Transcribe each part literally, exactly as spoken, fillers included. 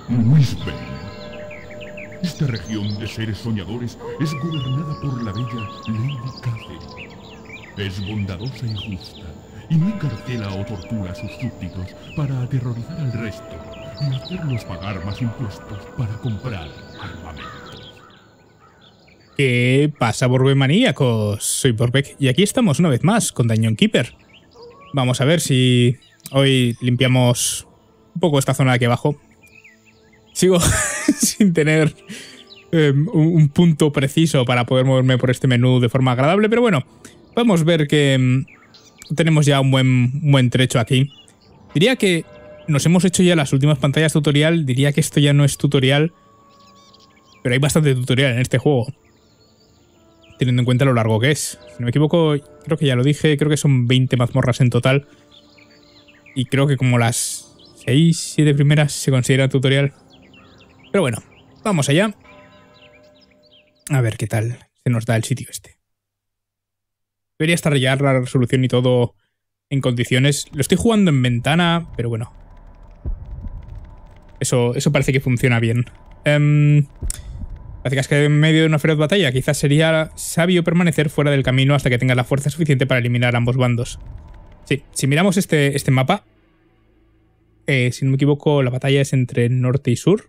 Wisbane. Esta región de seres soñadores es gobernada por la bella Lady Catherine. Es bondadosa y justa, y no encarcela o tortura a sus súbditos para aterrorizar al resto y hacerlos pagar más impuestos para comprar armamentos. ¿Qué pasa, Borbemaníacos? Soy Borbeck y aquí estamos una vez más con Dungeon Keeper. Vamos a ver si hoy limpiamos un poco esta zona de aquí abajo. Sigo sin tener eh, un, un punto preciso para poder moverme por este menú de forma agradable, pero bueno, podemos ver que mm, tenemos ya un buen, un buen trecho aquí. Diría que nos hemos hecho ya las últimas pantallas tutorial, diría que esto ya no es tutorial, pero hay bastante tutorial en este juego, teniendo en cuenta lo largo que es. Si no me equivoco, creo que ya lo dije, creo que son veinte mazmorras en total, y creo que como las seis, siete primeras se considera tutorial. Pero bueno, vamos allá. A ver qué tal se nos da el sitio este. Debería estar ya la resolución y todo en condiciones. Lo estoy jugando en ventana, pero bueno. Eso, eso parece que funciona bien. Um, parece que en medio de una feroz batalla quizás sería sabio permanecer fuera del camino hasta que tengas la fuerza suficiente para eliminar a ambos bandos. Sí, si miramos este, este mapa, eh, si no me equivoco, la batalla es entre norte y sur.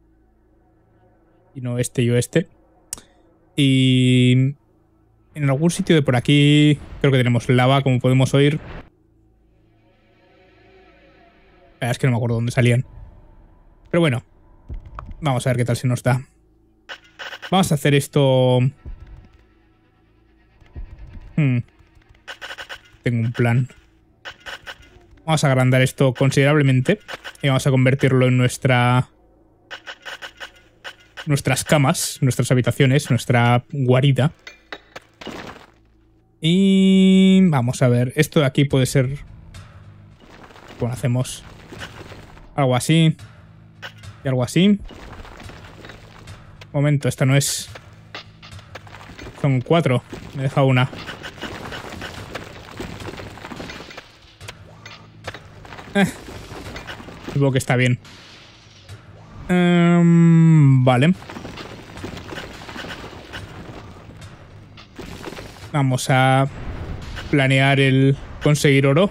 Y no este y oeste. Y en algún sitio de por aquí creo que tenemos lava, como podemos oír. La verdad es que no me acuerdo dónde salían. Pero bueno, vamos a ver qué tal se nos da. Vamos a hacer esto... Hmm. Tengo un plan. Vamos a agrandar esto considerablemente y vamos a convertirlo en nuestra... nuestras camas, nuestras habitaciones, nuestra guarida. Y vamos a ver, esto de aquí puede ser... Bueno, hacemos algo así y algo así. Momento, esta no es... Son cuatro, me he dejado una. Eh, supongo que está bien. Um, vale. Vamos a planear el conseguir oro.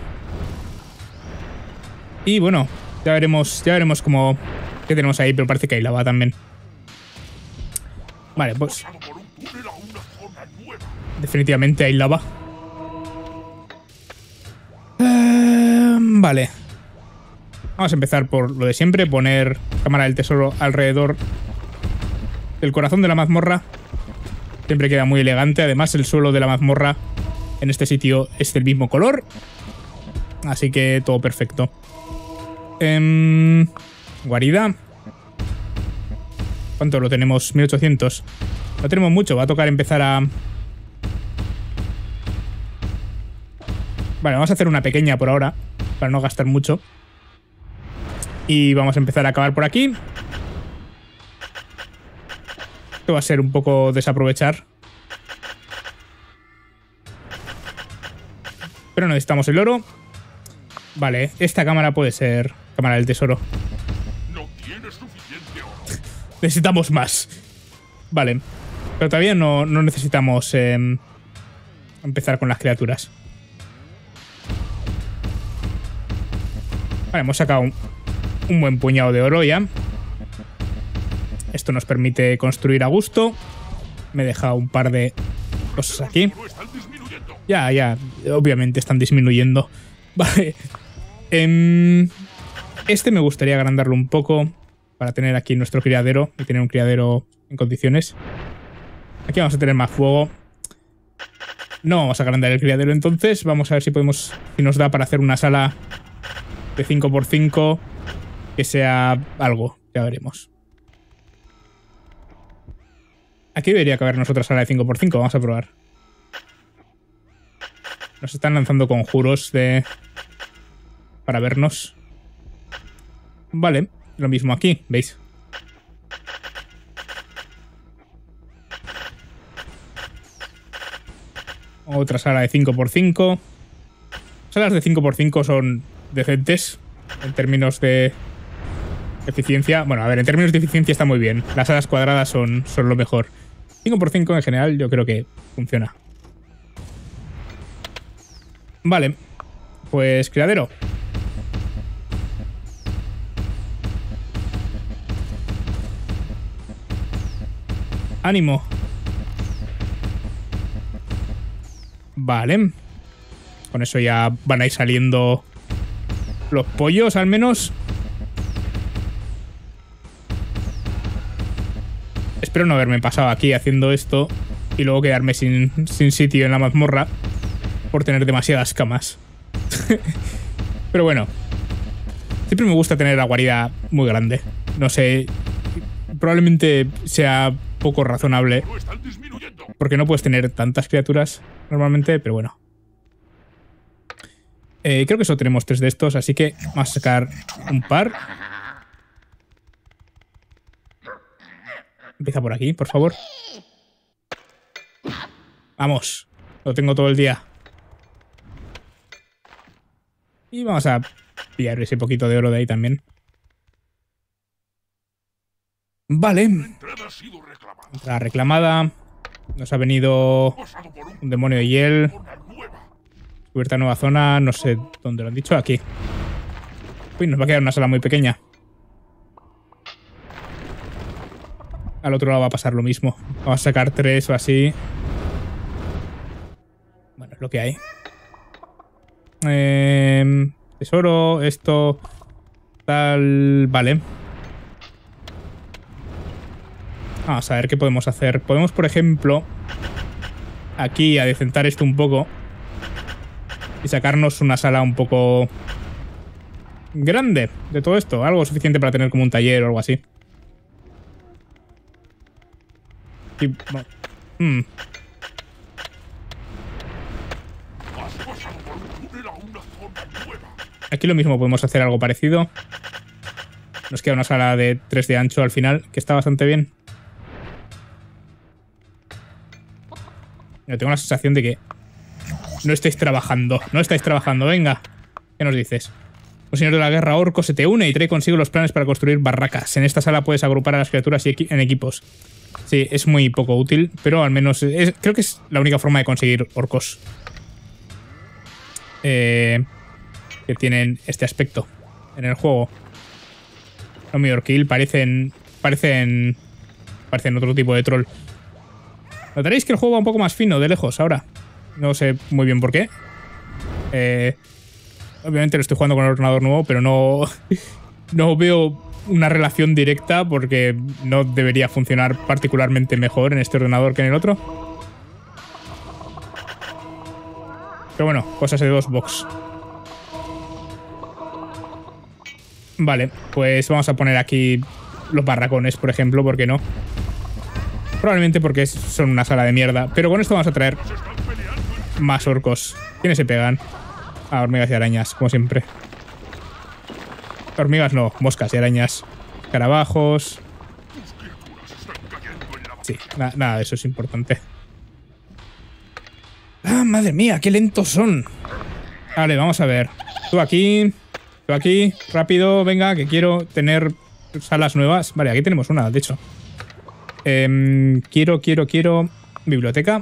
Y bueno, ya veremos, ya veremos cómo qué tenemos ahí, pero parece que hay lava también. Vale, pues definitivamente hay lava. Um, vale. Vamos a empezar por lo de siempre, poner cámara del tesoro alrededor del corazón de la mazmorra. Siempre queda muy elegante, además el suelo de la mazmorra en este sitio es del mismo color. Así que todo perfecto. Eh, guarida. ¿Cuánto lo tenemos? mil ochocientos. No tenemos mucho, va a tocar empezar a... Vale, vamos a hacer una pequeña por ahora, para no gastar mucho. Y vamos a empezar a acabar por aquí. Esto va a ser un poco desaprovechar. Pero necesitamos el oro. Vale, esta cámara puede ser cámara del tesoro. No tienes suficiente oro. Necesitamos más. Vale. Pero todavía no, no necesitamos eh, empezar con las criaturas. Vale, hemos sacado un... un buen puñado de oro ya. Esto nos permite construir a gusto. Me he dejado un par de cosas aquí. Ya, ya. Obviamente están disminuyendo. Vale. Um, este me gustaría agrandarlo un poco para tener aquí nuestro criadero y tener un criadero en condiciones. Aquí vamos a tener más fuego. No vamos a agrandar el criadero entonces. Vamos a ver si podemos, si nos da para hacer una sala de cinco por cinco. Que sea algo, ya veremos. Aquí debería cabernos otra sala de cinco por cinco, vamos a probar. Nos están lanzando conjuros de... para vernos. Vale, lo mismo aquí, ¿veis? Otra sala de cinco por cinco. Salas de cinco por cinco son decentes en términos de Eficiencia, bueno, a ver, en términos de eficiencia está muy bien. Las alas cuadradas son, son lo mejor. cinco por cinco en general yo creo que funciona. Vale, pues criadero. Ánimo. Vale. Con eso ya van a ir saliendo los pollos, al menos. Espero no haberme pasado aquí haciendo esto y luego quedarme sin, sin sitio en la mazmorra por tener demasiadas camas. Pero bueno. Siempre me gusta tener la guarida muy grande. No sé. Probablemente sea poco razonable. Porque no puedes tener tantas criaturas normalmente, pero bueno. Eh, creo que solo tenemos tres de estos, así que vamos a sacar un par. Empieza por aquí, por favor. Vamos. Lo tengo todo el día. Y vamos a pillar ese poquito de oro de ahí también. Vale. Entrada reclamada. Nos ha venido un demonio de hiel. Descubierta nueva zona. No sé dónde lo han dicho. Aquí. Uy, nos va a quedar una sala muy pequeña. Al otro lado va a pasar lo mismo. Vamos a sacar tres o así. Bueno, es lo que hay. Eh, tesoro, esto... Tal... Vale. Vamos a ver qué podemos hacer. Podemos, por ejemplo... Aquí adecentar esto un poco. Y sacarnos una sala un poco... grande de todo esto. Algo suficiente para tener como un taller o algo así. Y, bueno, hmm. Aquí lo mismo, podemos hacer algo parecido. Nos queda una sala de tres de ancho al final, que está bastante bien. Yo tengo la sensación de que no estáis trabajando. No estáis trabajando, venga. ¿Qué nos dices? Un señor de la guerra orco se te une y trae consigo los planes para construir barracas. En esta sala puedes agrupar a las criaturas y equi en equipos. Sí, es muy poco útil, pero al menos es, creo que es la única forma de conseguir orcos. Eh, que tienen este aspecto en el juego. No mi orquil, parecen, parecen, parecen otro tipo de troll. Notaréis que el juego va un poco más fino de lejos ahora. No sé muy bien por qué. Eh, obviamente lo estoy jugando con el ordenador nuevo, pero no, no veo una relación directa porque no debería funcionar particularmente mejor en este ordenador que en el otro. Pero bueno, cosas de dos box. Vale, pues vamos a poner aquí los barracones, por ejemplo, ¿por qué no? Probablemente porque son una sala de mierda. Pero con esto vamos a traer más orcos. ¿Quiénes se pegan? Ah, hormigas y arañas, como siempre. Hormigas no, moscas y arañas. Escarabajos. Sí, na nada de eso es importante. ¡Ah, madre mía! ¡Qué lentos son! Vale, vamos a ver. Tú aquí. Tú aquí. Rápido, venga, que quiero tener salas nuevas. Vale, aquí tenemos una, de hecho. Eh, quiero, quiero, quiero... Biblioteca.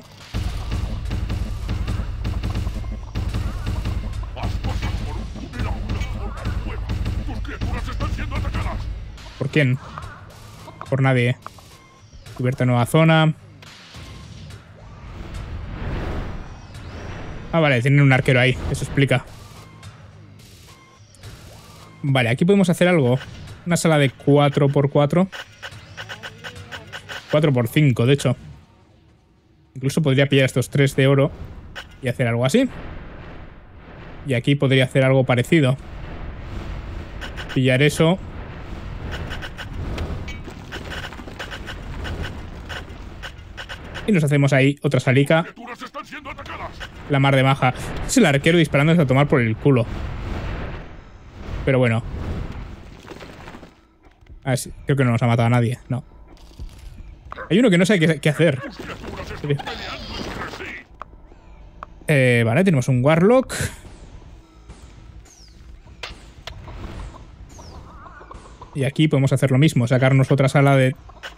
¿Por quién? Por nadie. Cubierta nueva zona. Ah, vale, tienen un arquero ahí. Eso explica. Vale, aquí podemos hacer algo. Una sala de cuatro por cuatro. cuatro por cinco, de hecho. Incluso podría pillar estos tres de oro y hacer algo así. Y aquí podría hacer algo parecido. Pillar eso. Y nos hacemos ahí otra salica. La mar de maja. Es el arquero disparándose a tomar por el culo. Pero bueno. A ver, creo que no nos ha matado a nadie. No. Hay uno que no sabe qué, qué hacer. Eh, vale, tenemos un Warlock. Y aquí podemos hacer lo mismo, sacarnos otra sala de...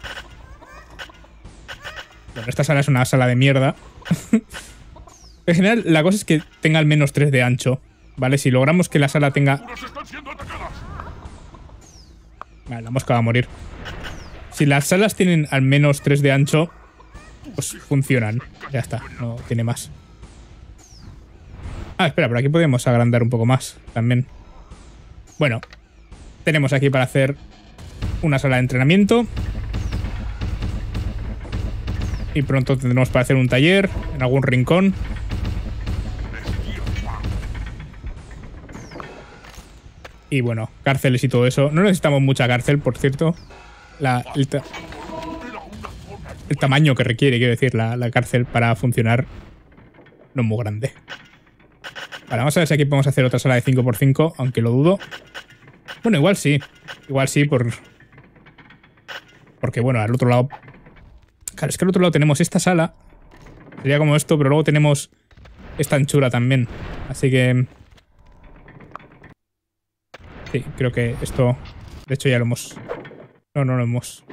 Bueno, esta sala es una sala de mierda. En general, la cosa es que tenga al menos tres de ancho, ¿vale? Si logramos que la sala tenga... Vale, la mosca va a morir. Si las salas tienen al menos tres de ancho, pues funcionan. Ya está, no tiene más. Ah, espera, por aquí podemos agrandar un poco más también. Bueno, tenemos aquí para hacer una sala de entrenamiento. Y pronto tendremos para hacer un taller en algún rincón. Y bueno, cárceles y todo eso. No necesitamos mucha cárcel, por cierto. La, el, ta el tamaño que requiere, quiero decir, la, la cárcel para funcionar no es muy grande. Vale, vamos a ver si aquí podemos hacer otra sala de cinco por cinco, aunque lo dudo. Bueno, igual sí. Igual sí, por... Porque, bueno, al otro lado... Claro, es que al otro lado tenemos esta sala. Sería como esto, pero luego tenemos esta anchura también. Así que... Sí, creo que esto... De hecho ya lo hemos... No, no lo hemos...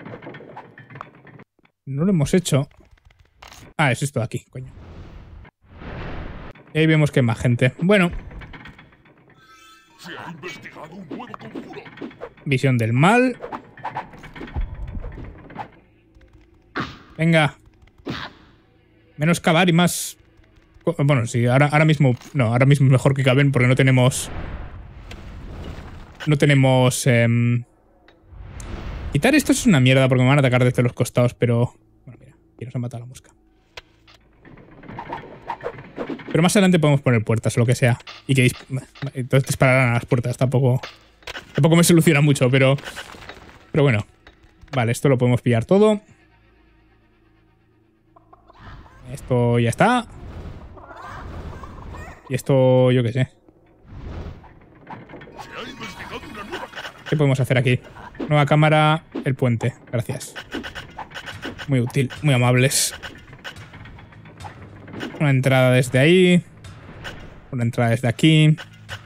No lo hemos hecho. Ah, es esto de aquí, coño. Y ahí vemos que hay más gente. Bueno. Visión del mal. Venga. Menos cavar y más... Bueno, sí, ahora, ahora mismo... No, ahora mismo es mejor que caben porque no tenemos... No tenemos... Eh... Quitar esto es una mierda porque me van a atacar desde los costados, pero... Bueno, mira, aquí nos ha matado la mosca. Pero más adelante podemos poner puertas o lo que sea. Y que entonces dispararán a las puertas. Tampoco... Tampoco me soluciona mucho, pero... Pero bueno. Vale, esto lo podemos pillar todo. Esto ya está. Y esto, yo qué sé. ¿Qué podemos hacer aquí? Nueva cámara, el puente. Gracias. Muy útil, muy amables. Una entrada desde ahí. Una entrada desde aquí.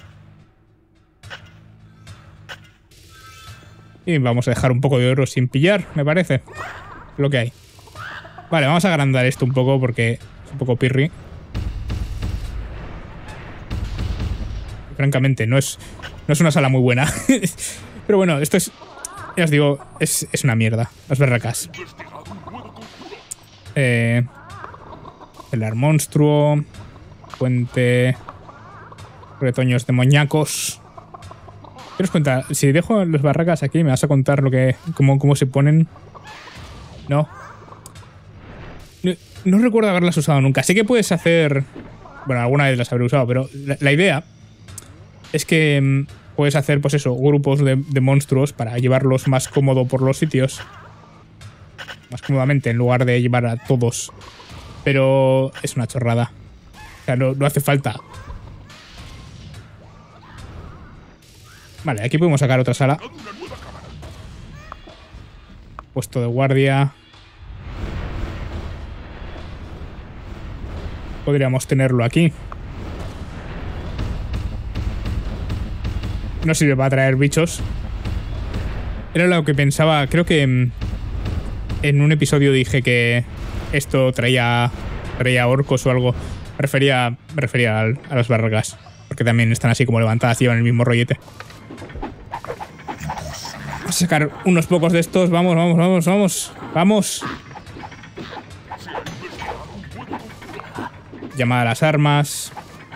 Y vamos a dejar un poco de oro sin pillar, me parece. Lo que hay. Vale, vamos a agrandar esto un poco porque es un poco pirri. Francamente, no es, no es una sala muy buena. Pero bueno, esto es... Ya os digo, es, es una mierda. Las barracas. Eh... Pelar monstruo. Puente. Retoños demoníacos. ¿Qué os cuenta? Si dejo las barracas aquí, me vas a contar lo que... Cómo, cómo se ponen. No. no. No recuerdo haberlas usado nunca. Sé que puedes hacer... Bueno, alguna vez las habré usado, pero la, la idea es que mmm, puedes hacer, pues eso, grupos de, de monstruos para llevarlos más cómodo por los sitios. Más cómodamente, en lugar de llevar a todos. Pero es una chorrada. O sea, no, no hace falta. Vale, aquí podemos sacar otra sala. Puesto de guardia. Podríamos tenerlo aquí. No sirve para traer bichos. Era lo que pensaba. Creo que en, en un episodio dije que esto traía, traía orcos o algo. Me refería, me refería al, a las barracas. Porque también están así como levantadas y llevan el mismo rollete. Vamos a sacar unos pocos de estos. Vamos, vamos, vamos, vamos. Vamos. Llamada a las armas.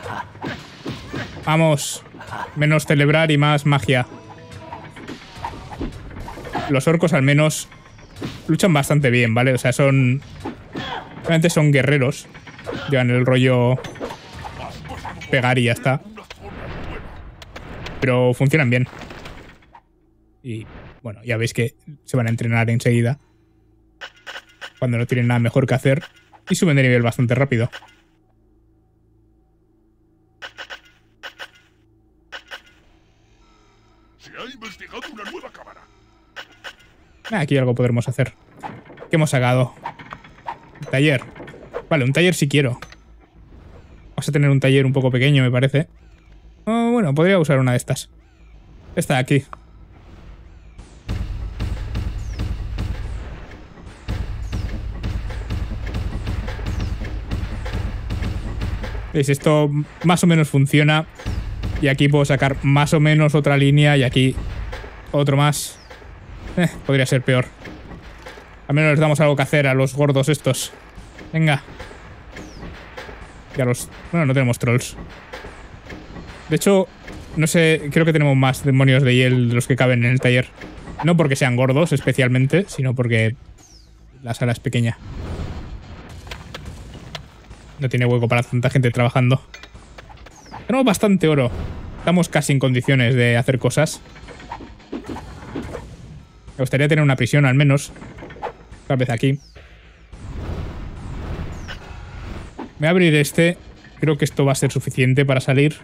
Vamos. Menos celebrar y más magia. Los orcos al menos luchan bastante bien, ¿vale? O sea, son... Realmente son guerreros. Llevan el rollo pegar y ya está. Pero funcionan bien. Y bueno, ya veis que se van a entrenar enseguida. Cuando no tienen nada mejor que hacer. Y suben de nivel bastante rápido. Una nueva cámara. Aquí algo podremos hacer. ¿Qué hemos sacado? Un taller. Vale, un taller si quiero. Vamos a tener un taller un poco pequeño, me parece. Oh, bueno, podría usar una de estas. Esta de aquí. ¿Veis? Esto más o menos funciona. Y aquí puedo sacar más o menos otra línea. Y aquí otro más. Eh, podría ser peor. Al menos les damos algo que hacer a los gordos estos. Venga. Y a los... Bueno, no tenemos trolls. De hecho, no sé, creo que tenemos más demonios de hiel de los que caben en el taller. No porque sean gordos especialmente, sino porque la sala es pequeña. No tiene hueco para tanta gente trabajando. Tenemos bastante oro. Estamos casi en condiciones de hacer cosas. Me gustaría tener una prisión al menos. Tal vez aquí. Voy a abrir este. Creo que esto va a ser suficiente para salir.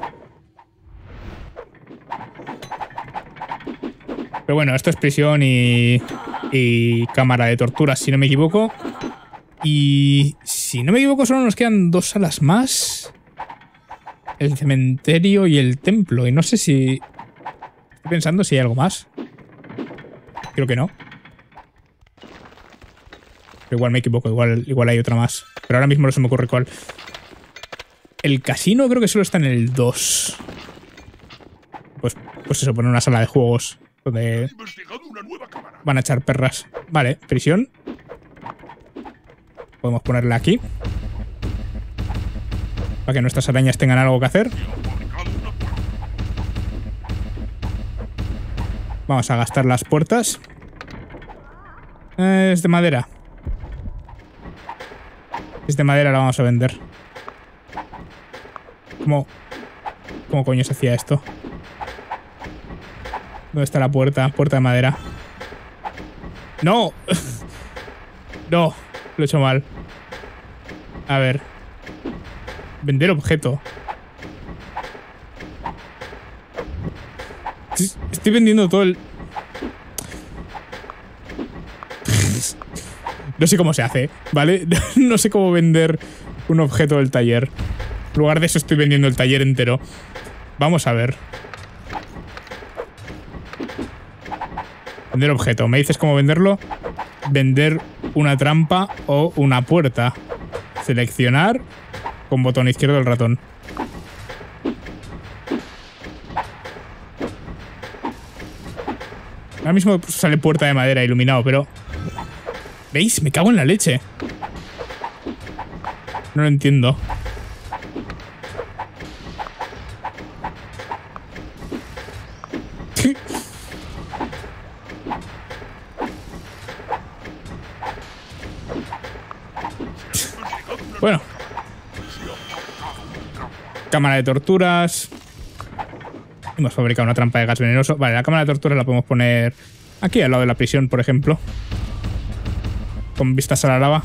Pero bueno, esto es prisión y, y cámara de torturas, si no me equivoco. Y si no me equivoco, solo nos quedan dos salas más. El cementerio y el templo. Y no sé si... Estoy pensando si hay algo más. Creo que no. Pero igual me equivoco, igual, igual hay otra más. Pero ahora mismo no se me ocurre cuál. El casino creo que solo está en el dos. Pues, pues eso, poner una sala de juegos donde van a echar perras. Vale, prisión. Podemos ponerla aquí. Para que nuestras arañas tengan algo que hacer. Vamos a gastar las puertas. Es de madera. Es de madera, la vamos a vender. ¿Cómo? ¿Cómo coño se hacía esto? ¿Dónde está la puerta? Puerta de madera. ¡No! No, lo he hecho mal. A ver. Vender objeto. Estoy vendiendo todo el... No sé cómo se hace, ¿vale? No sé cómo vender un objeto del taller. En lugar de eso estoy vendiendo el taller entero. Vamos a ver. Vender objeto. ¿Me dices cómo venderlo? Vender una trampa o una puerta. Seleccionar con botón izquierdo del ratón. Ahora mismo sale puerta de madera iluminado, pero... ¿Veis? Me cago en la leche. No lo entiendo. Bueno. Cámara de torturas. Hemos fabricado una trampa de gas venenoso. Vale, la cámara de torturas la podemos poner aquí, al lado de la prisión, por ejemplo. Con vistas a la lava.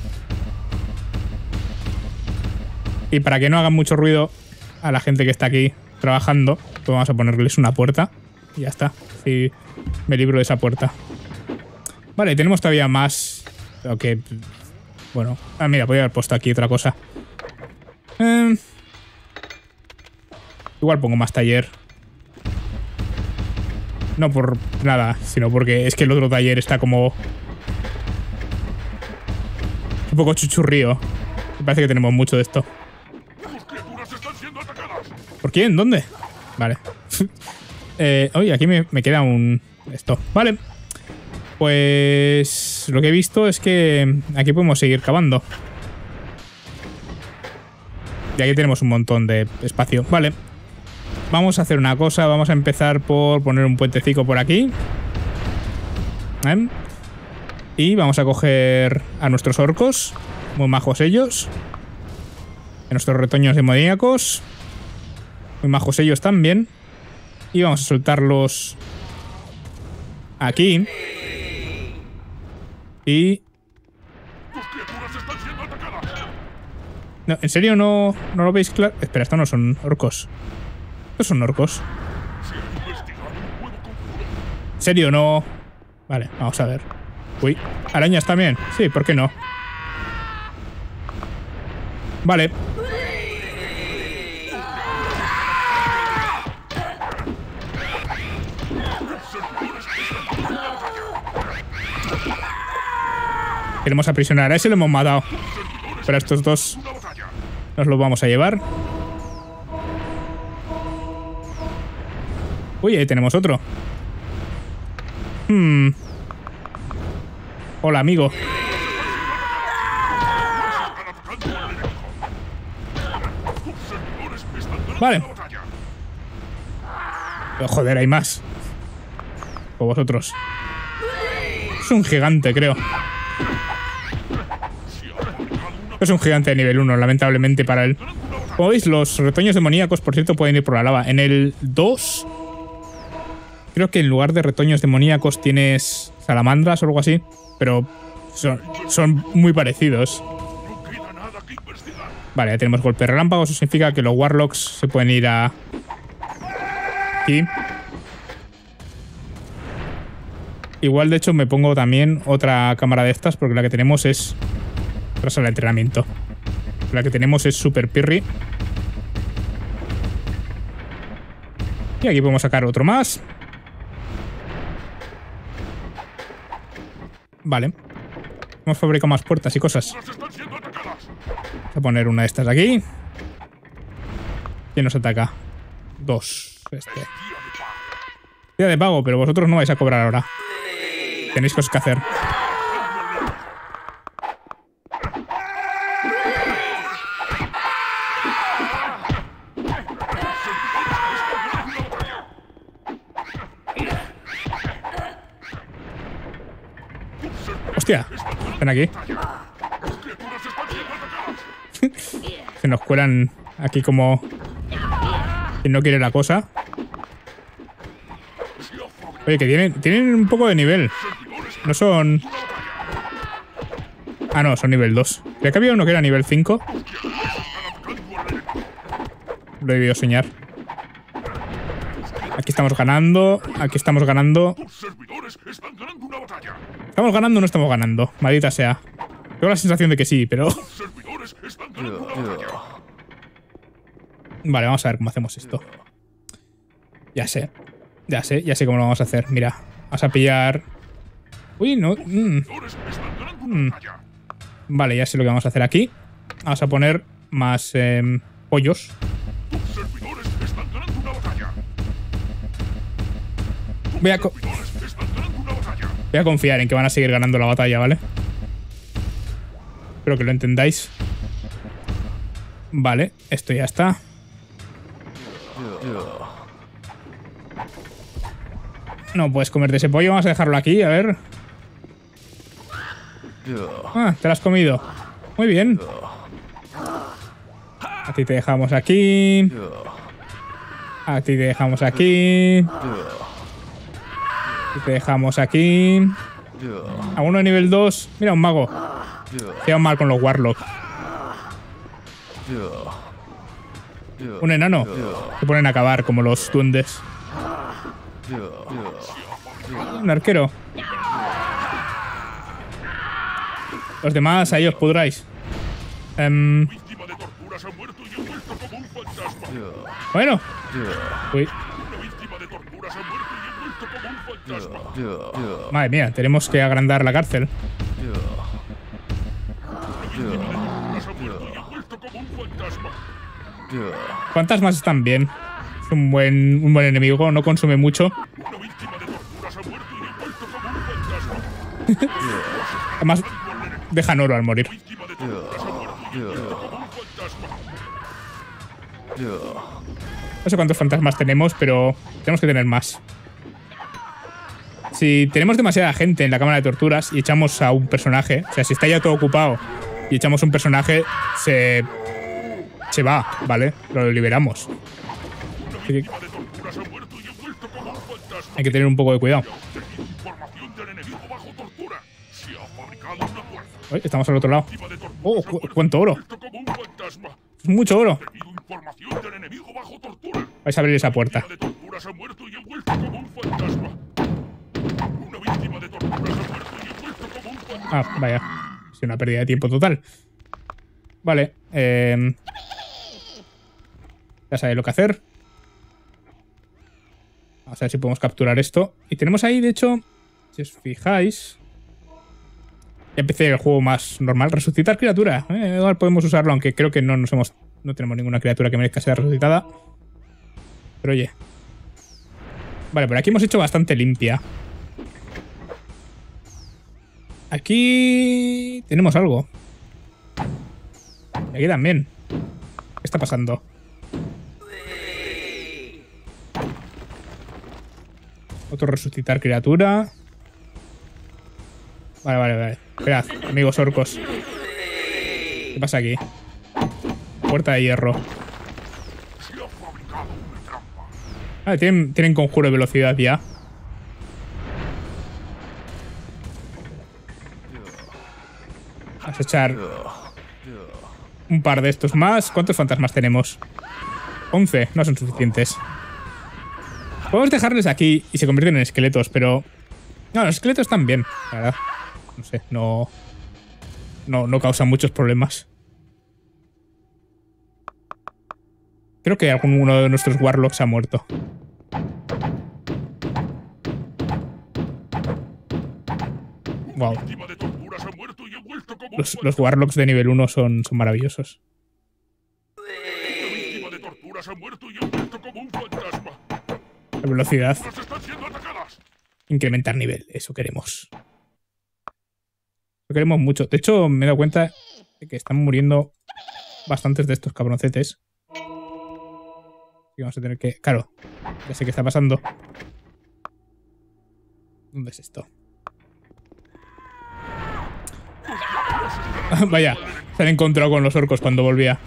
Y para que no hagan mucho ruido a la gente que está aquí trabajando, pues vamos a ponerles una puerta. Y ya está. Y me libro de esa puerta. Vale, tenemos todavía más. Ok. Bueno. Ah, mira, podría haber puesto aquí otra cosa. Eh, igual pongo más taller. No por nada, sino porque es que el otro taller está como... un poco chuchurrío. Me parece que tenemos mucho de esto. ¿Por quién? ¿Dónde? Vale. eh, oye, aquí me, me queda un... esto. Vale. Pues... lo que he visto es que aquí podemos seguir cavando. Y aquí tenemos un montón de espacio. Vale. Vamos a hacer una cosa. Vamos a empezar por poner un puentecico por aquí. ¿Eh? Y vamos a coger a nuestros orcos. Muy majos ellos. A nuestros retoños demoníacos. Muy majos ellos también. Y vamos a soltarlos aquí. Y... no, ¿en serio no, no lo veis claro? Espera, estos no son orcos. Estos son orcos. ¿En serio no? Vale, vamos a ver. Uy, arañas también. Sí, ¿por qué no? Vale. Queremos aprisionar. A ese lo hemos matado. Pero a estos dos nos los vamos a llevar. Uy, ahí tenemos otro. Hmm. Hola, amigo. Vale. Pero, joder, hay más. O vosotros. Es un gigante, creo. Es un gigante de nivel uno, lamentablemente para él. Como veis, los retoños demoníacos, por cierto, pueden ir por la lava. En el dos, creo que en lugar de retoños demoníacos tienes salamandras o algo así. Pero son, son muy parecidos. Vale, ya tenemos golpe relámpago. Eso significa que los warlocks se pueden ir a... aquí. Igual, de hecho, me pongo también otra cámara de estas, porque la que tenemos es... otra sala de entrenamiento. La que tenemos es super pirri. Y aquí podemos sacar otro más. Vale. Hemos fabricado más puertas y cosas. Voy a poner una de estas de aquí. ¿Quién nos ataca? Dos. Este. Día de pago, pero vosotros no vais a cobrar ahora. Tenéis cosas que hacer. Hostia, están aquí. Se nos cuelan aquí como... quien no quiere la cosa. Oye, que tienen, tienen un poco de nivel. No son... ah, no, son nivel dos. Ya que había uno que era nivel cinco. Lo he debido soñar. Aquí estamos ganando. Aquí estamos ganando. ¿Estamos ganando o no estamos ganando? Maldita sea. Tengo la sensación de que sí, pero... Vale, vamos a ver cómo hacemos esto. Ya sé. Ya sé, ya sé cómo lo vamos a hacer. Mira, vamos a pillar... Uy, no... Mm. Mm. Vale, ya sé lo que vamos a hacer aquí. Vamos a poner más eh, pollos. Voy a... Voy a confiar en que van a seguir ganando la batalla, ¿vale? Espero que lo entendáis. Vale, esto ya está. No puedes comerte ese pollo, vamos a dejarlo aquí, a ver. Ah, te lo has comido. Muy bien. A ti te dejamos aquí. A ti te dejamos aquí. A ti te dejamos aquí. A uno de nivel dos. Mira, un mago. Quedan mal con los warlocks. Un enano. Se ponen a acabar como los duendes. Un arquero. Los demás, ahí os pudráis. Um, bueno. Uy. Madre mía, tenemos que agrandar la cárcel. Fantasmas están bien. Es un buen, un buen enemigo, no consume mucho. Además, dejan oro al morir. No sé cuántos fantasmas tenemos, pero tenemos que tener más. Si tenemos demasiada gente en la cámara de torturas y echamos a un personaje, o sea, si está ya todo ocupado y echamos un personaje, se, se va, ¿vale? Lo liberamos. Así que hay que tener un poco de cuidado. Uy, estamos al otro lado. Oh, cu cuánto oro. Es mucho oro. Vais a abrir esa puerta. Ah, vaya. Es una pérdida de tiempo total. Vale. Eh, ya sabéis lo que hacer. Vamos a ver si podemos capturar esto. Y tenemos ahí, de hecho, si os fijáis... Ya empecé el juego más normal. Resucitar criatura. Eh, igual podemos usarlo, aunque creo que no nos hemos... No tenemos ninguna criatura que merezca ser resucitada. Pero oye. Vale, por aquí hemos hecho bastante limpia. Aquí tenemos algo. Y aquí también. ¿Qué está pasando? Otro resucitar criatura. Vale, vale, vale. Esperad, amigos orcos. ¿Qué pasa aquí? Puerta de hierro. Ah, tienen, tienen conjuro de velocidad ya. Vamos a echar un par de estos más. ¿Cuántos fantasmas tenemos? once. No son suficientes. Podemos dejarles aquí y se convierten en esqueletos, pero... No, los esqueletos están bien, la verdad. No sé, no... No, no causan muchos problemas. Creo que alguno de nuestros warlocks ha muerto. Wow. Los, los warlocks de nivel uno son, son maravillosos. La velocidad. Incrementar nivel, eso queremos. Lo queremos mucho. De hecho, me he dado cuenta de que están muriendo bastantes de estos cabroncetes. Y vamos a tener que... Claro, ya sé qué está pasando. ¿Dónde es esto? Vaya, se han encontrado con los orcos cuando volvía.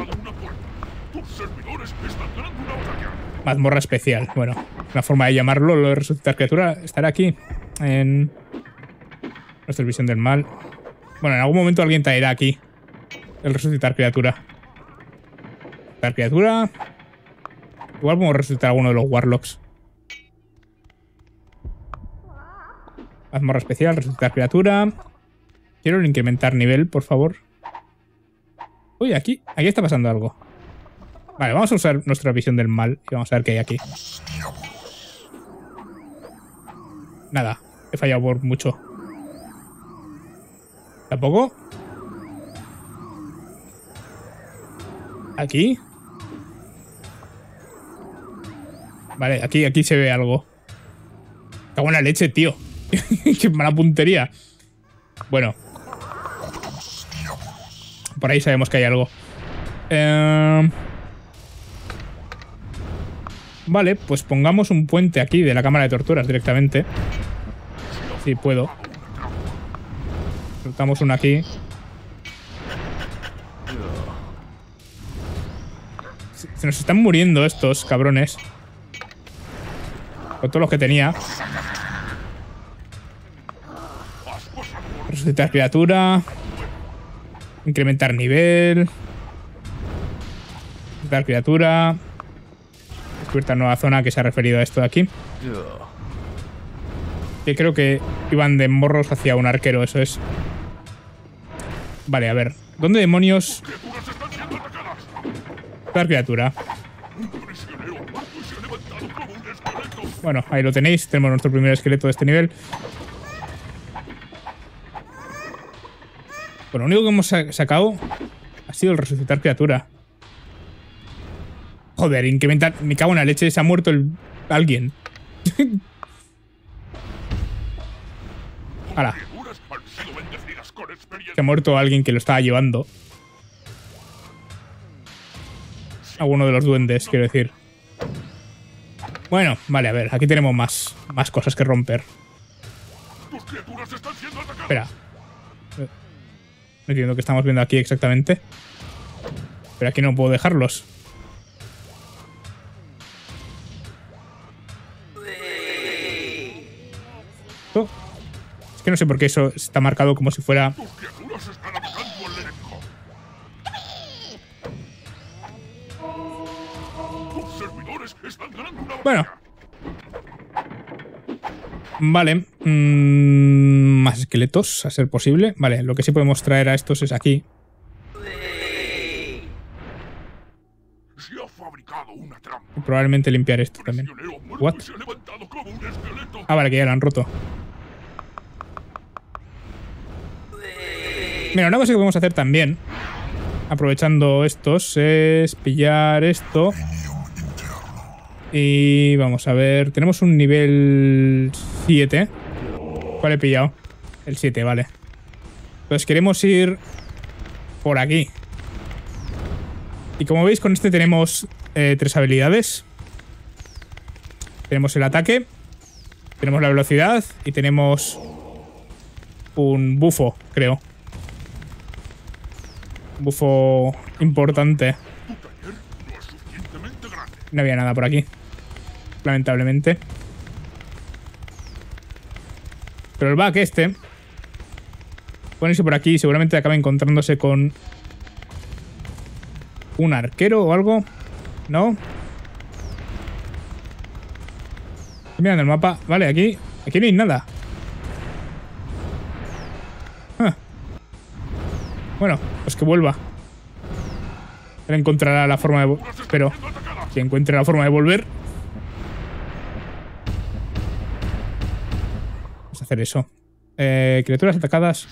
Mazmorra especial. Bueno, una forma de llamarlo, lo de resucitar criatura, estará aquí. En... Nuestra visión del mal. Bueno, en algún momento alguien traerá aquí el resucitar criatura. Resucitar criatura. Igual podemos resucitar a alguno de los warlocks. Mazmorra especial, resucitar criatura. Quiero incrementar nivel, por favor. Uy, aquí, aquí está pasando algo. Vale, vamos a usar nuestra visión del mal y vamos a ver qué hay aquí. Nada, he fallado por mucho. ¿Tampoco? ¿Aquí? Vale, aquí, aquí se ve algo. Cago en la leche, tío. Qué mala puntería. Bueno. Por ahí sabemos que hay algo. Eh... Vale, pues pongamos un puente aquí de la cámara de torturas directamente. Si puedo. Soltamos uno aquí. Se nos están muriendo estos cabrones. Con todos los que tenía. Resucitar criatura. Incrementar nivel. Resucitar criatura. Descubierta nueva zona que se ha referido a esto de aquí. Que creo que iban de morros hacia un arquero, eso es. Vale, a ver. ¿Dónde demonios? Resucitar criatura. Bueno, ahí lo tenéis. Tenemos nuestro primer esqueleto de este nivel. Bueno, lo único que hemos sacado ha sido el resucitar criatura. Joder, incrementar... Me cago en la leche, se ha muerto el... alguien. Hala. Se ha muerto alguien que lo estaba llevando. Alguno de los duendes, quiero decir. Bueno, vale, a ver, aquí tenemos más, más cosas que romper. Espera. No entiendo qué estamos viendo aquí exactamente. Pero aquí no puedo dejarlos. Oh. Es que no sé por qué eso está marcado como si fuera... Bueno. Vale. Mm, más esqueletos, a ser posible. Vale, lo que sí podemos traer a estos es aquí. Y probablemente limpiar esto también. ¿What? Ah, vale, que ya lo han roto. Mira, una cosa que podemos hacer también, aprovechando estos, es pillar esto. Y vamos a ver. Tenemos un nivel siete. ¿Cuál he pillado? El siete, vale. Pues queremos ir por aquí. Y como veis, con este tenemos eh, tres habilidades. Tenemos el ataque, tenemos la velocidad y tenemos un bufo, creo. Un bufo importante. No había nada por aquí, lamentablemente. Pero el bug este, ponerse por aquí, seguramente acaba encontrándose con un arquero o algo. ¿No? Estoy mirando el mapa. Vale, aquí, aquí no hay nada. Ah. Bueno, pues que vuelva. Él encontrará la forma de... Espero que encuentre la forma de volver. Vamos a hacer eso. Eh, criaturas atacadas.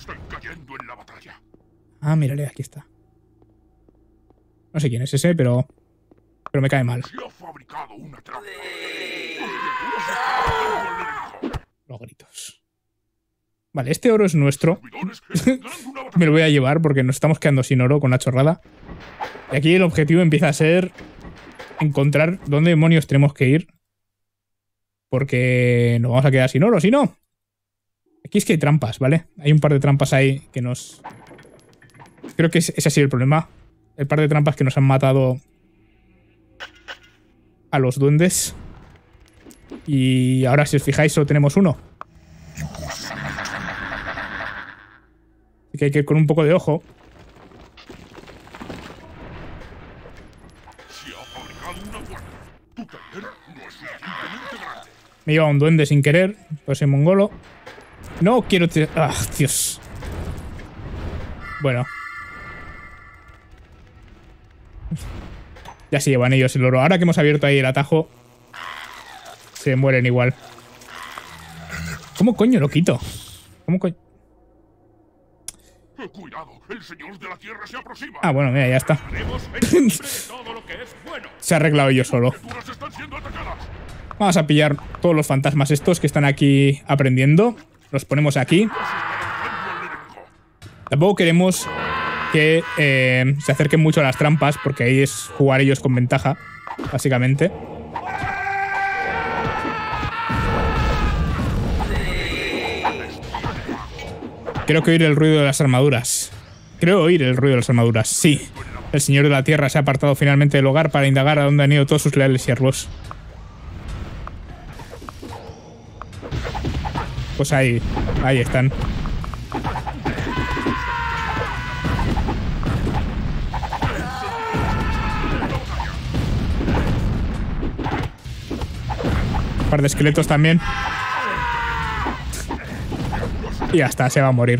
Ah, mírale, aquí está. No sé quién es ese, pero... Pero me cae mal. Los gritos. Vale, este oro es nuestro. Me lo voy a llevar porque nos estamos quedando sin oro con la chorrada. Y aquí el objetivo empieza a ser encontrar dónde demonios tenemos que ir. Porque nos vamos a quedar sin oro, si no. Aquí es que hay trampas, ¿vale? Hay un par de trampas ahí que nos... Creo que ese ha sido el problema. El par de trampas que nos han matado a los duendes. Y ahora, si os fijáis, solo tenemos uno. Así que hay que ir con un poco de ojo. Me lleva un duende sin querer. Pues soy mongolo. No quiero... ¡Ah, Dios! Bueno. Ya se llevan ellos el oro. Ahora que hemos abierto ahí el atajo, se mueren igual. ¿Cómo coño lo quito? ¿Cómo coño? Cuidado, el señor de la tierra se aproxima. Ah, bueno, mira, ya está. Se ha arreglado yo solo. Vamos a pillar todos los fantasmas estos que están aquí aprendiendo. Los ponemos aquí. Tampoco queremos que eh, se acerquen mucho a las trampas, porque ahí es jugar ellos con ventaja, básicamente. Creo que oír el ruido de las armaduras. Creo oír el ruido de las armaduras, sí. El señor de la tierra se ha apartado finalmente del hogar para indagar a dónde han ido todos sus leales siervos. Pues ahí, ahí están. Un par de esqueletos también. Y ya está, se va a morir.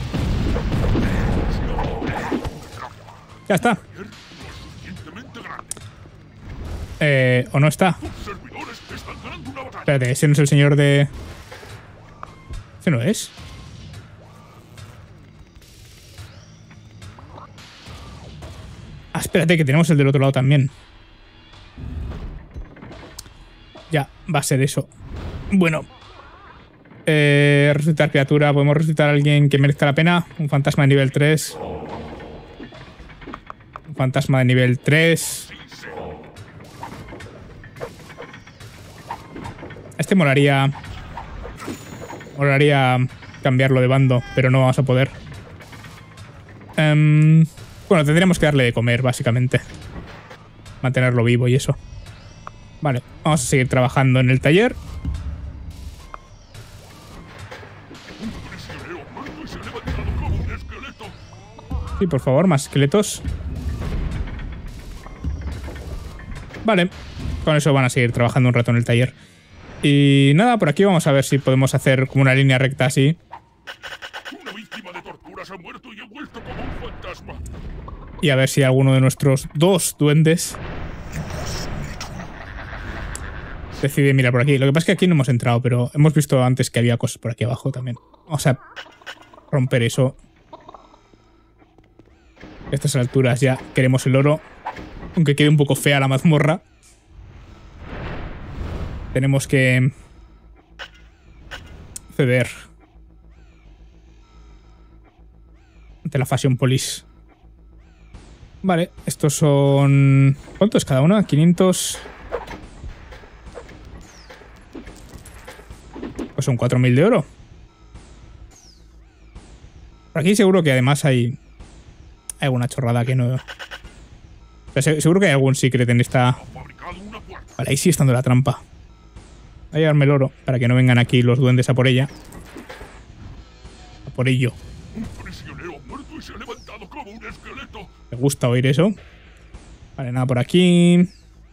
Ya está. Eh, ¿o no está? Espérate, ese no es el señor de... ¿Ese no es? Ah, espérate, que tenemos el del otro lado también. Ya, va a ser eso. Bueno. Eh, resucitar criatura. Podemos resucitar a alguien que merezca la pena. Un fantasma de nivel tres. Un fantasma de nivel tres. Este molaría... Molaría cambiarlo de bando, pero no vamos a poder. Um, bueno, tendríamos que darle de comer, básicamente. Mantenerlo vivo y eso. Vale, vamos a seguir trabajando en el taller. Sí, por favor, más esqueletos. Vale, con eso van a seguir trabajando un rato en el taller. Y nada, por aquí vamos a ver si podemos hacer como una línea recta así. Una víctima de torturas ha muerto y ha vuelto como un fantasma. Y a ver si alguno de nuestros dos duendes decide mirar por aquí. Lo que pasa es que aquí no hemos entrado, pero hemos visto antes que había cosas por aquí abajo también. Vamos a romper eso. A estas alturas ya queremos el oro. Aunque quede un poco fea la mazmorra. Tenemos que ceder ante la Fashion Police. Vale, estos son... ¿Cuántos cada uno? quinientos... Pues son cuatro mil de oro. Por aquí seguro que además hay... Hay alguna chorrada que no... O sea, seguro que hay algún secret en esta... Vale, ahí sí está la trampa. Voy a llevarme el oro para que no vengan aquí los duendes a por ella. A por ello. Me gusta oír eso. Vale, nada por aquí.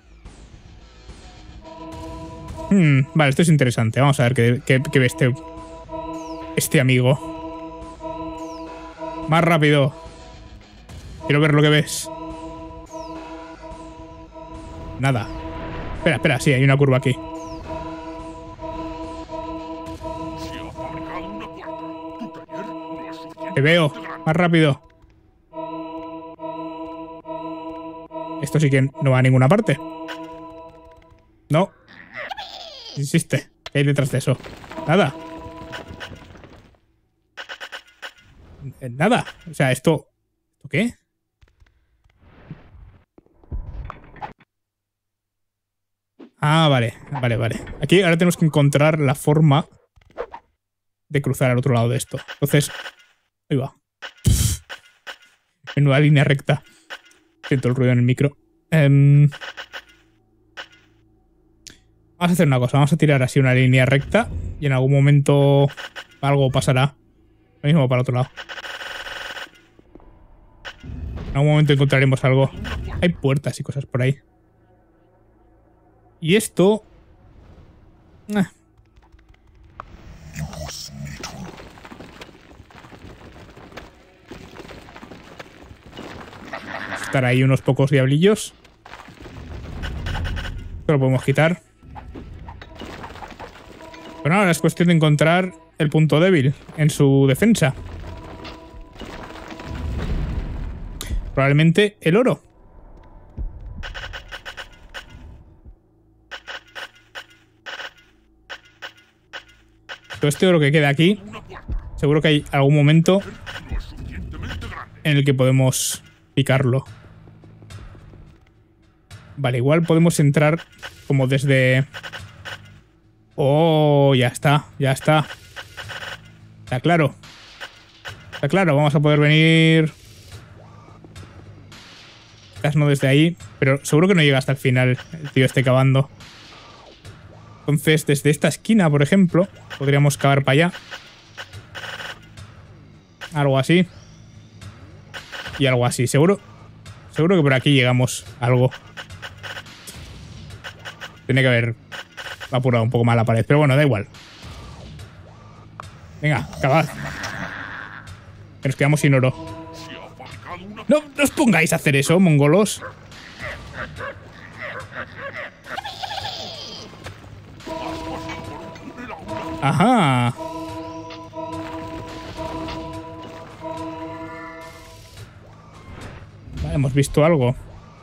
Hmm, vale, esto es interesante. Vamos a ver qué, qué, qué ve este, este amigo. Más rápido. Quiero ver lo que ves. Nada. Espera, espera, sí, hay una curva aquí. Te veo. Más rápido. Esto sí que no va a ninguna parte. No. Insiste. ¿Qué hay detrás de eso? Nada. Nada. O sea, esto... ¿Esto qué? Ah, vale. Vale, vale. Aquí ahora tenemos que encontrar la forma de cruzar al otro lado de esto. Entonces... Ahí va. En una línea recta. Siento el ruido en el micro. Um, vamos a hacer una cosa. Vamos a tirar así una línea recta. Y en algún momento algo pasará. Lo mismo para el otro lado. En algún momento encontraremos algo. Hay puertas y cosas por ahí. Y esto... Eh. Estar ahí unos pocos diablillos. Esto lo podemos quitar. Pero ahora es cuestión de encontrar el punto débil en su defensa. Probablemente el oro. Todo este oro que queda aquí, seguro que hay algún momento en el que podemos picarlo. Vale, igual podemos entrar como desde... Oh, ya está, ya está. Está claro. Está claro, vamos a poder venir... Quizás no desde ahí, pero seguro que no llega hasta el final el tío esté cavando. Entonces, desde esta esquina, por ejemplo, podríamos cavar para allá. Algo así. Y algo así, seguro. Seguro que por aquí llegamos a algo. Tiene que haber apurado un poco más la pared, pero bueno, da igual. Venga, cavad. Que nos quedamos sin oro. No, no os pongáis a hacer eso, mongolos. Ajá. Vale, hemos visto algo.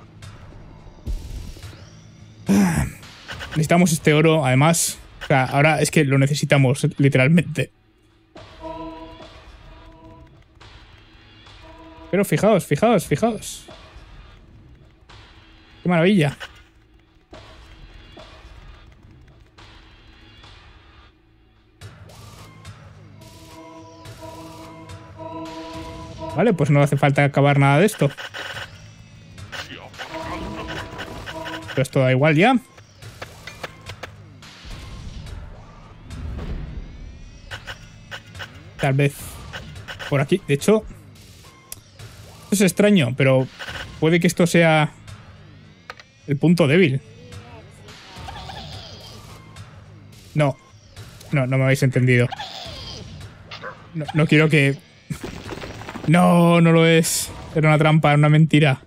Necesitamos este oro, además. O sea, ahora es que lo necesitamos, literalmente. Pero fijaos, fijaos, fijaos. ¡Qué maravilla! Vale, pues no hace falta acabar nada de esto. Pero esto da igual ya. Tal vez por aquí. De hecho, esto es extraño, pero puede que esto sea el punto débil. No. No, no me habéis entendido. No, no quiero que... No, no lo es. Era una trampa, era una mentira.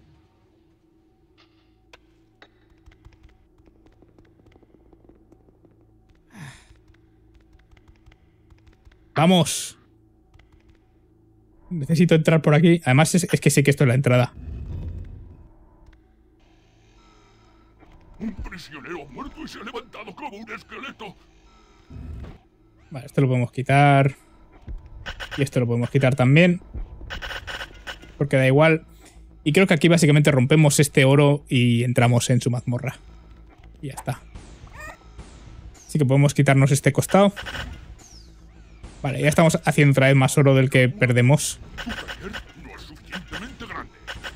¡Vamos! Necesito entrar por aquí. Además, es, es que sé que esto es la entrada. Un prisionero muerto y se ha levantado como un esqueleto. Vale, esto lo podemos quitar. Y esto lo podemos quitar también. Porque da igual. Y creo que aquí básicamente rompemos este oro y entramos en su mazmorra. Y ya está. Así que podemos quitarnos este costado. Vale, ya estamos haciendo otra vez más oro del que perdemos. Tu taller no es suficientemente grande.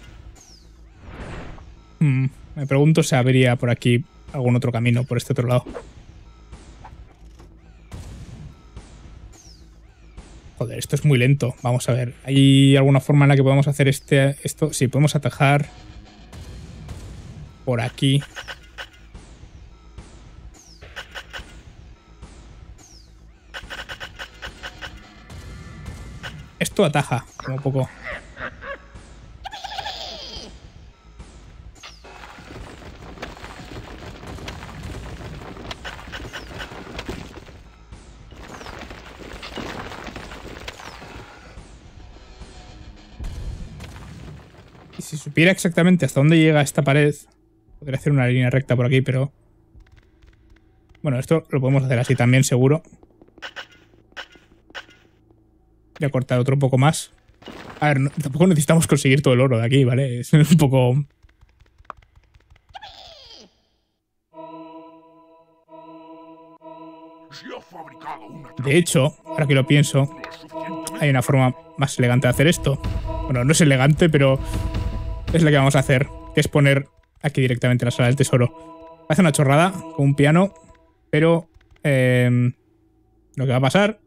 Hmm, me pregunto si habría por aquí algún otro camino, por este otro lado. Joder, esto es muy lento. Vamos a ver. ¿Hay alguna forma en la que podamos hacer este, esto? Sí, podemos atajar por aquí. Esto ataja, como poco. Y si supiera exactamente hasta dónde llega esta pared, podría hacer una línea recta por aquí, pero... Bueno, esto lo podemos hacer así también, seguro. Voy a cortar otro poco más. A ver, no, tampoco necesitamos conseguir todo el oro de aquí, ¿vale? Es un poco... Se ha fabricado una De hecho, ahora que lo pienso, no es suficientemente. hay una forma más elegante de hacer esto. Bueno, no es elegante, pero es la que vamos a hacer, que es poner aquí directamente la sala del tesoro. Hace una chorrada con un piano, pero eh, lo que va a pasar...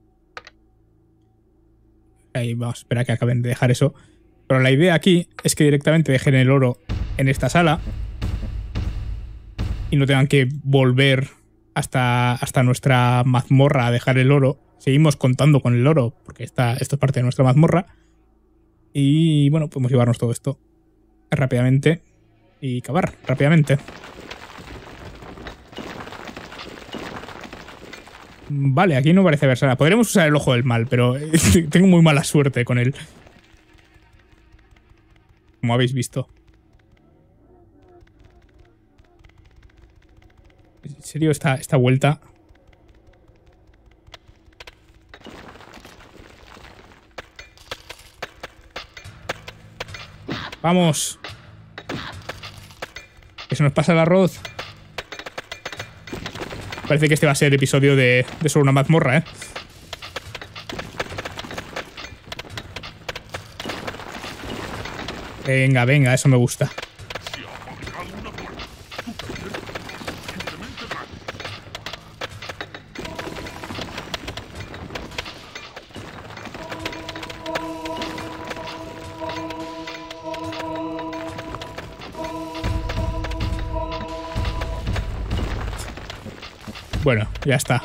Ahí vamos a esperar a que acaben de dejar eso. Pero la idea aquí es que directamente dejen el oro en esta sala y no tengan que volver hasta, hasta nuestra mazmorra a dejar el oro. Seguimos contando con el oro porque esta, esto es parte de nuestra mazmorra. Y bueno, podemos llevarnos todo esto rápidamente y cavar rápidamente. Vale, aquí no parece haber sala. Podremos usar el ojo del mal, pero tengo muy mala suerte con él. Como habéis visto. En serio, esta, esta vuelta... ¡Vamos! Que se nos pasa el arroz. Parece que este va a ser el episodio de, de solo una mazmorra, ¿eh? Venga, venga, eso me gusta. Se ha fabricado una puerta. Tu taller no es suficientemente grande. Bueno, ya está.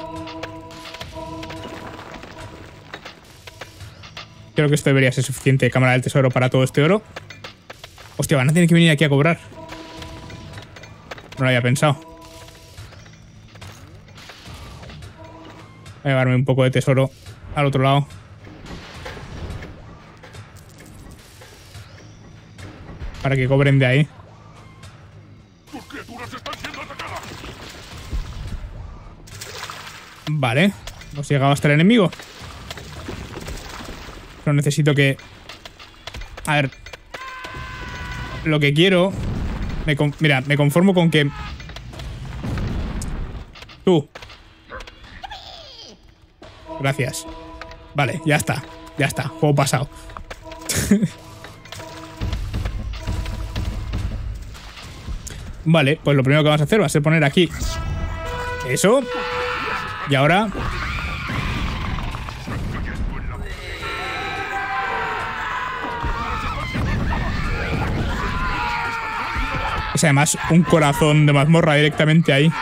Creo que esto debería ser suficiente cámara del tesoro para todo este oro. Hostia, van a tener que venir aquí a cobrar. No lo había pensado. Voy a llevarme un poco de tesoro al otro lado. Para que cobren de ahí. Tus criaturas están siendo atacadas. Vale. Hemos llegado hasta el enemigo. Pero necesito que... A ver... Lo que quiero... Me con... Mira, me conformo con que... Tú. Gracias. Vale, ya está. Ya está. Juego pasado. Vale, pues lo primero que vamos a hacer va a ser poner aquí eso. Y ahora... Es además un corazón de mazmorra directamente ahí.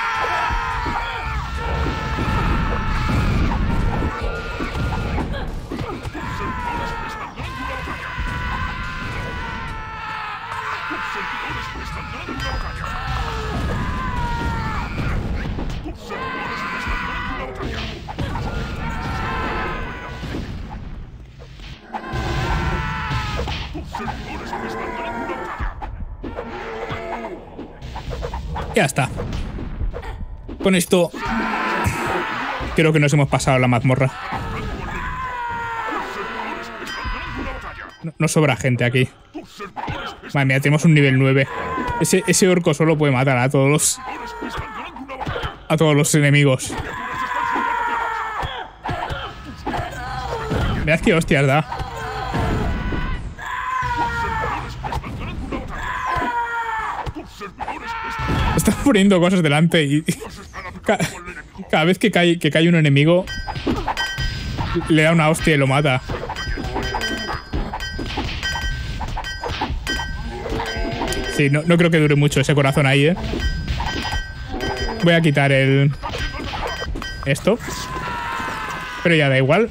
Ya está. Con esto creo que nos hemos pasado la mazmorra. No, no sobra gente aquí. Madre mía, tenemos un nivel nueve. Ese, ese orco solo puede matar a todos los... A todos los enemigos. Mirad qué hostias da. Están poniendo cosas delante y... Cada, cada vez que cae, que cae un enemigo, le da una hostia y lo mata. Sí, no, no creo que dure mucho ese corazón ahí, ¿eh? Voy a quitar el... Esto. Pero ya da igual.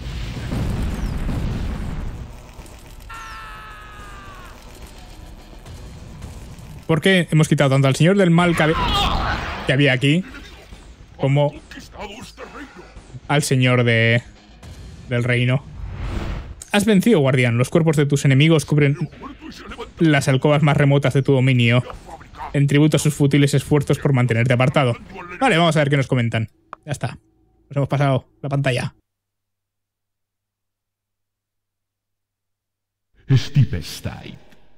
¿Por qué hemos quitado tanto al señor del mal que había, que había aquí como al señor de, del reino? Has vencido, guardián. Los cuerpos de tus enemigos cubren las alcobas más remotas de tu dominio, en tributo a sus fútiles esfuerzos por mantenerte apartado. Vale, vamos a ver qué nos comentan. Ya está. Nos hemos pasado la pantalla. Stipestide.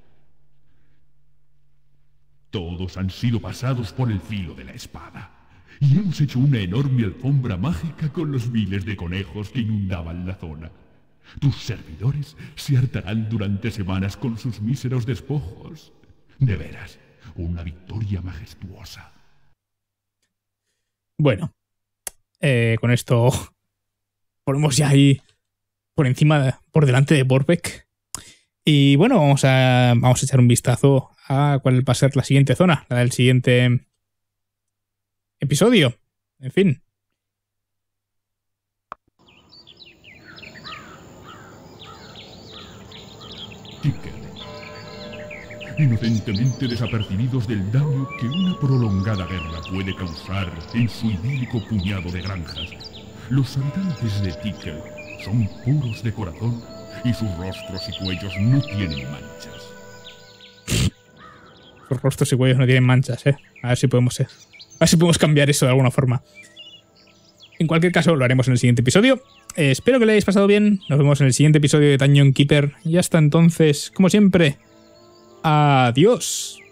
Todos han sido pasados por el filo de la espada, y hemos hecho una enorme alfombra mágica con los miles de conejos que inundaban la zona. Tus servidores se hartarán durante semanas con sus míseros despojos. De veras, una victoria majestuosa. Bueno, eh, con esto ponemos ya ahí por encima, por delante de Vorbeck. Y bueno, vamos a, vamos a echar un vistazo a cuál va a ser la siguiente zona, la del siguiente episodio. En fin. Ticker. Inocentemente desapercibidos del daño que una prolongada guerra puede causar en su idílico puñado de granjas, los habitantes de Ticker son puros de corazón y sus rostros y cuellos no tienen manchas. Sus rostros y cuellos no tienen manchas, ¿eh? A ver si podemos, eh, a ver si podemos cambiar eso de alguna forma. En cualquier caso, lo haremos en el siguiente episodio. Eh, espero que le hayáis pasado bien. Nos vemos en el siguiente episodio de Dungeon Keeper. Y hasta entonces, como siempre, adiós.